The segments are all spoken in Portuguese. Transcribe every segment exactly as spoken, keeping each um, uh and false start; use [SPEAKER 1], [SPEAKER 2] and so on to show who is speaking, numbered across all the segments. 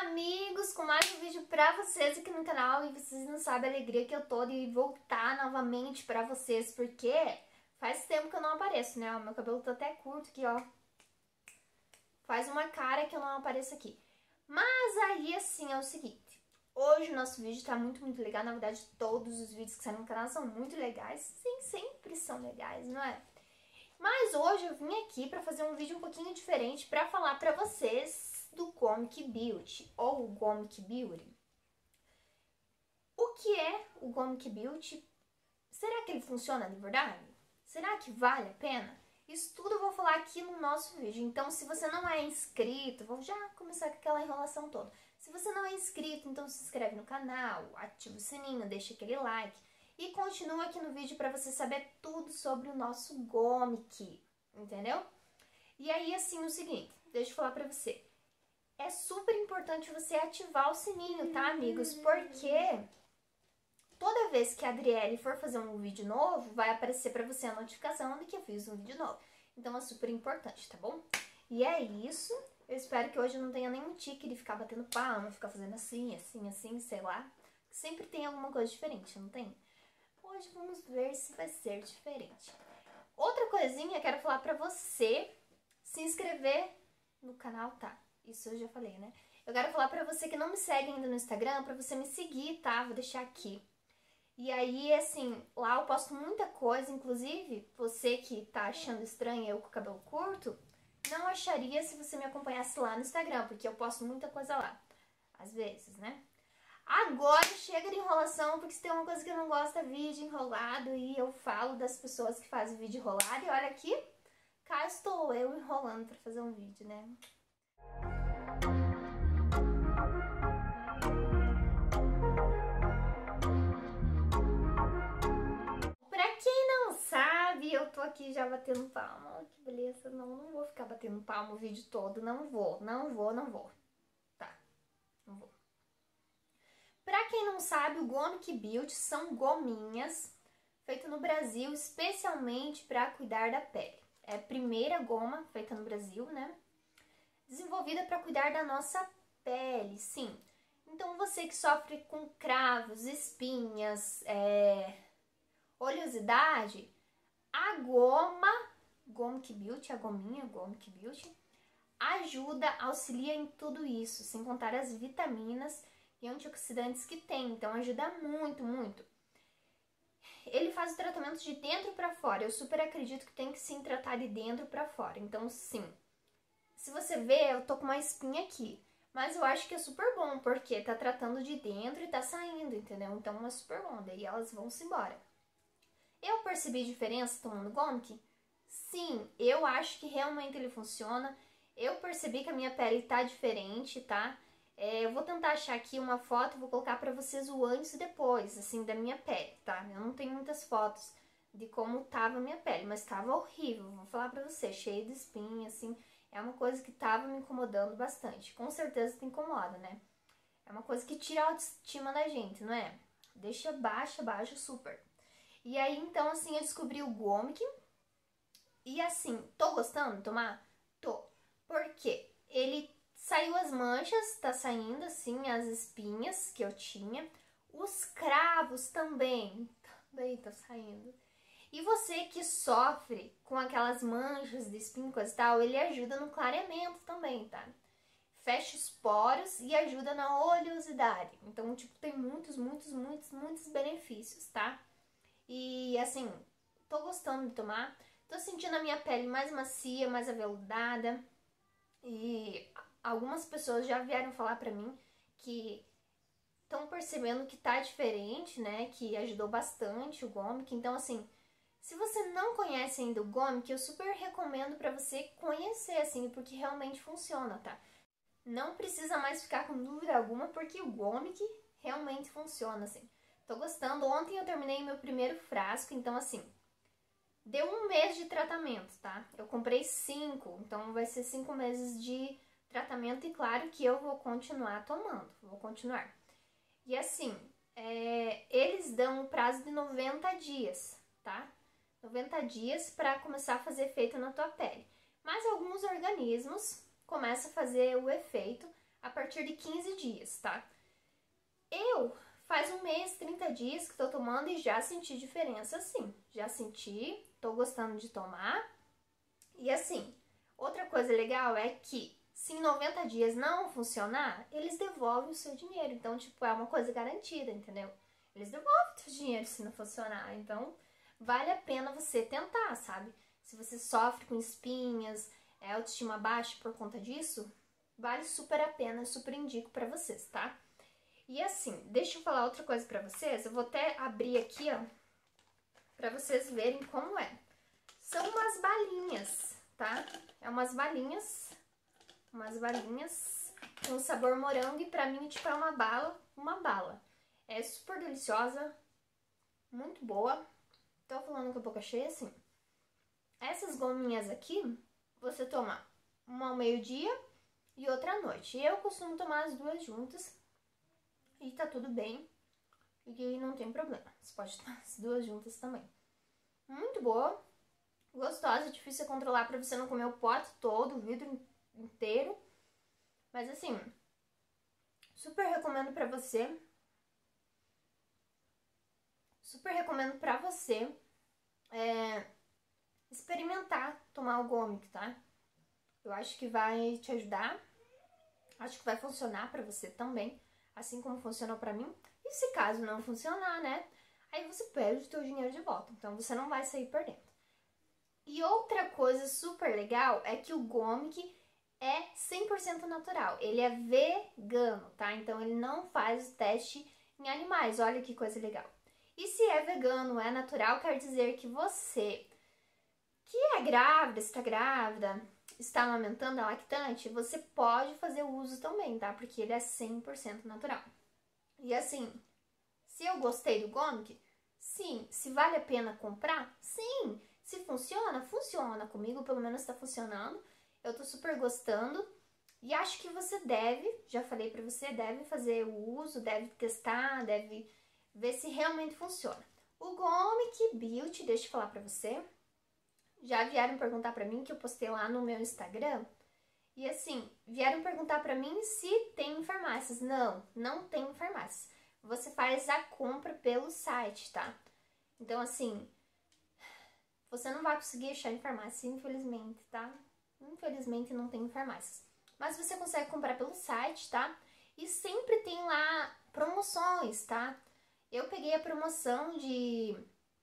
[SPEAKER 1] amigos, com mais um vídeo pra vocês aqui no canal. E vocês não sabem a alegria que eu tô de voltar novamente pra vocês, porque faz tempo que eu não apareço, né? O meu cabelo tá até curto aqui, ó. Faz uma cara que eu não apareço aqui. Mas aí, assim, é o seguinte. Hoje o nosso vídeo tá muito, muito legal. Na verdade, todos os vídeos que saem no canal são muito legais. Sim, sempre são legais, não é? Mas hoje eu vim aqui pra fazer um vídeo um pouquinho diferente pra falar pra vocês do Gomic Beauty, ou Gomic Beauty. O que é o Gomic Beauty? Será que ele funciona de verdade? Será que vale a pena? Isso tudo eu vou falar aqui no nosso vídeo. Então, se você não é inscrito, vou já começar com aquela enrolação toda. Se você não é inscrito, então se inscreve no canal, ativa o sininho, deixa aquele like e continua aqui no vídeo para você saber tudo sobre o nosso Gomic, entendeu? E aí, assim, o seguinte, deixa eu falar pra você. É super importante você ativar o sininho, tá, amigos? Porque toda vez que a Adriele for fazer um vídeo novo, vai aparecer pra você a notificação de que eu fiz um vídeo novo. Então é super importante, tá bom? E é isso. Eu espero que hoje eu não tenha nenhum tique de ficar batendo palma, ficar fazendo assim, assim, assim, sei lá. Sempre tem alguma coisa diferente, não tem? Hoje vamos ver se vai ser diferente. Outra coisinha, quero falar pra você se inscrever no canal, tá? Isso eu já falei, né? Eu quero falar pra você que não me segue ainda no Instagram, pra você me seguir, tá? Vou deixar aqui. E aí, assim, lá eu posto muita coisa, inclusive, você que tá achando estranho eu com o cabelo curto, não acharia se você me acompanhasse lá no Instagram, porque eu posto muita coisa lá. Às vezes, né? Agora chega de enrolação, porque se tem uma coisa que eu não gosto é vídeo enrolado, e eu falo das pessoas que fazem vídeo enrolado, e olha aqui, cá estou eu enrolando pra fazer um vídeo, né? Pra quem não sabe, eu tô aqui já batendo palma. Olha que beleza. Não, não vou ficar batendo palma o vídeo todo. Não vou, não vou, não vou. Tá, não vou. Pra quem não sabe, o Gomic Beauty são gominhas feitas no Brasil especialmente pra cuidar da pele. É a primeira goma feita no Brasil, né? Desenvolvida pra cuidar da nossa pele, sim. Então você que sofre com cravos, espinhas, é... oleosidade, a goma, Gomic Beauty, a gominha Gomic Beauty, ajuda, auxilia em tudo isso, sem contar as vitaminas e antioxidantes que tem, então ajuda muito, muito. Ele faz o tratamento de dentro para fora, eu super acredito que tem que sim tratar de dentro para fora, então sim. Se você vê, eu tô com uma espinha aqui, mas eu acho que é super bom, porque tá tratando de dentro e tá saindo, entendeu? Então é super bom, daí elas vão-se embora. Eu percebi diferença tomando Gomic? Sim, eu acho que realmente ele funciona. Eu percebi que a minha pele tá diferente, tá? É, eu vou tentar achar aqui uma foto, vou colocar pra vocês o antes e depois, assim, da minha pele, tá? Eu não tenho muitas fotos de como tava a minha pele, mas tava horrível, vou falar pra você, cheio de espinha, assim. É uma coisa que tava me incomodando bastante. Com certeza te incomoda, né? É uma coisa que tira a autoestima da gente, não é? Deixa baixa, baixa super. E aí, então, assim, eu descobri o Gomic. E assim, tô gostando de tomar? Tô. Por quê? Ele saiu as manchas, tá saindo, assim, as espinhas que eu tinha. Os cravos também, também tá saindo. E você que sofre com aquelas manchas de espinho e coisa e tal, ele ajuda no clareamento também, tá? Fecha os poros e ajuda na oleosidade. Então, tipo, tem muitos, muitos, muitos, muitos benefícios, tá? E assim, tô gostando de tomar, tô sentindo a minha pele mais macia, mais aveludada. E algumas pessoas já vieram falar pra mim que estão percebendo que tá diferente, né? Que ajudou bastante o Gomic. Então assim, se você não conhece ainda o Gomic, eu super recomendo pra você conhecer, assim, porque realmente funciona, tá? Não precisa mais ficar com dúvida alguma, porque o Gomic realmente funciona, assim. Tô gostando. Ontem eu terminei meu primeiro frasco, então assim, deu um mês de tratamento, tá? Eu comprei cinco, então vai ser cinco meses de tratamento e claro que eu vou continuar tomando, vou continuar. E assim, é, eles dão um prazo de noventa dias, tá? noventa dias pra começar a fazer efeito na tua pele. Mas alguns organismos começam a fazer o efeito a partir de quinze dias, tá? Eu, faz um mês, trinta dias que tô tomando e já senti diferença, sim. Já senti, tô gostando de tomar. E assim, outra coisa legal é que se em noventa dias não funcionar, eles devolvem o seu dinheiro. Então, tipo, é uma coisa garantida, entendeu? Eles devolvem o seu dinheiro se não funcionar. Então, vale a pena você tentar, sabe? Se você sofre com espinhas, é, autoestima baixa por conta disso, vale super a pena, eu super indico pra vocês, tá? E assim, deixa eu falar outra coisa pra vocês. Eu vou até abrir aqui, ó, pra vocês verem como é. São umas balinhas, tá? É umas balinhas, umas balinhas com sabor morango e pra mim, tipo, é uma bala, uma bala. É super deliciosa, muito boa. Tô falando com a boca cheia, assim. Essas gominhas aqui, você toma uma ao meio-dia e outra à noite. Eu costumo tomar as duas juntas e tá tudo bem. E não tem problema. Você pode tomar as duas juntas também. Muito boa. Gostosa, difícil de controlar pra você não comer o pote todo, o vidro inteiro. Mas assim, super recomendo pra você. Super recomendo pra você é, experimentar tomar o Gomic, tá? Eu acho que vai te ajudar. Acho que vai funcionar pra você também, assim como funcionou pra mim. E se caso não funcionar, né? Aí você perde o seu dinheiro de volta. Então você não vai sair perdendo. E outra coisa super legal é que o Gomic é cem por cento natural. Ele é vegano, tá? Então ele não faz o teste em animais. Olha que coisa legal. E se é vegano, é natural, quer dizer que você que é grávida, está grávida, está amamentando, é lactante, você pode fazer o uso também, tá? Porque ele é cem por cento natural. E assim, se eu gostei do Gomic, sim. Se vale a pena comprar, sim. Se funciona, funciona. Comigo pelo menos tá funcionando. Eu tô super gostando. E acho que você deve, já falei pra você, deve fazer o uso, deve testar, deve ver se realmente funciona. O Gomic Beauty, deixa eu falar pra você. Já vieram perguntar pra mim, que eu postei lá no meu Instagram. E assim, vieram perguntar pra mim se tem em farmácias. Não, não tem em farmácias. Você faz a compra pelo site, tá? Então assim, você não vai conseguir achar em farmácia, infelizmente, tá? Infelizmente não tem em farmácias. Mas você consegue comprar pelo site, tá? E sempre tem lá promoções, tá? Eu peguei a promoção de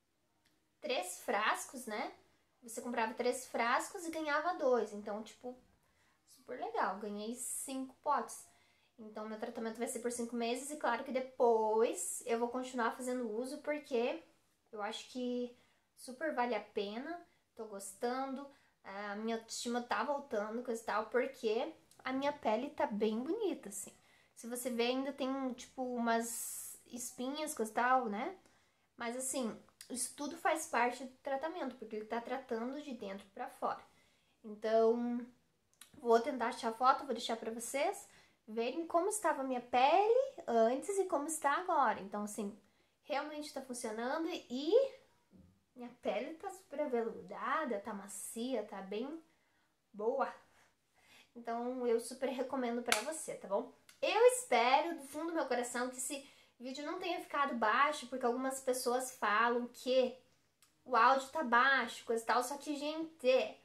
[SPEAKER 1] três frascos, né? Você comprava três frascos e ganhava dois. Então, tipo, super legal. Ganhei cinco potes. Então, meu tratamento vai ser por cinco meses. E claro que depois eu vou continuar fazendo uso, porque eu acho que super vale a pena. Tô gostando. A minha autoestima tá voltando, coisa e tal, porque a minha pele tá bem bonita, assim. Se você ver, ainda tem, tipo, umas espinhas, coisa e tal, né? Mas, assim, isso tudo faz parte do tratamento, porque ele tá tratando de dentro pra fora. Então, vou tentar achar a foto, vou deixar pra vocês verem como estava a minha pele antes e como está agora. Então, assim, realmente tá funcionando e minha pele tá super aveludada, tá macia, tá bem boa. Então, eu super recomendo pra você, tá bom? Eu espero do fundo do meu coração que esse vídeo não tenha ficado baixo, porque algumas pessoas falam que o áudio tá baixo, coisa e tal, só que, gente,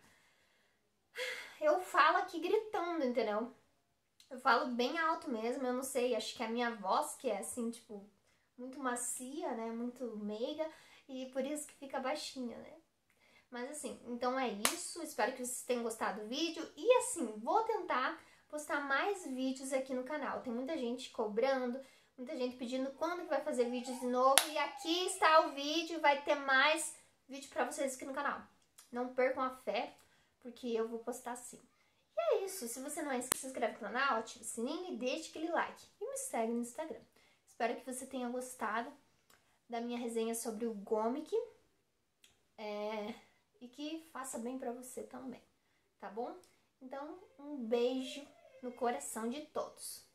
[SPEAKER 1] eu falo aqui gritando, entendeu? Eu falo bem alto mesmo, eu não sei, acho que a minha voz que é assim, tipo, muito macia, né, muito meiga, e por isso que fica baixinha, né? Mas assim, então é isso, espero que vocês tenham gostado do vídeo, e assim, vou tentar postar mais vídeos aqui no canal. Tem muita gente cobrando, muita gente pedindo quando que vai fazer vídeos de novo, e aqui está o vídeo, vai ter mais vídeo pra vocês aqui no canal. Não percam a fé, porque eu vou postar sim. E é isso, se você não é inscrito, se inscreve no canal, ativa o sininho e deixa aquele like. E me segue no Instagram. Espero que você tenha gostado da minha resenha sobre o Gomic. É, e que faça bem pra você também, tá bom? Então, um beijo no coração de todos.